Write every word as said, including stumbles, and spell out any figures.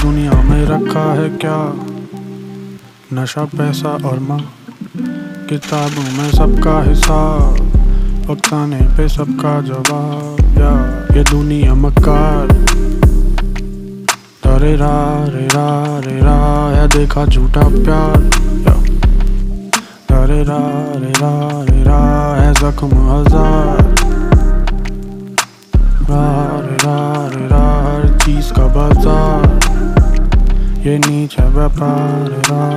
दुनिया में रखा है क्या? नशा, पैसा और माँ। किताबों में सबका हिसाब, फसाने पे सबका जवाब। या ये दुनिया मक्कार। रे रा रे रा रे रा है देखा झूठा प्यार। या रे रा रे रा रे रा है जख्म हजार। रा रे रा रे रा हर चीज का बाजार। ये नीच है व्यापार। रा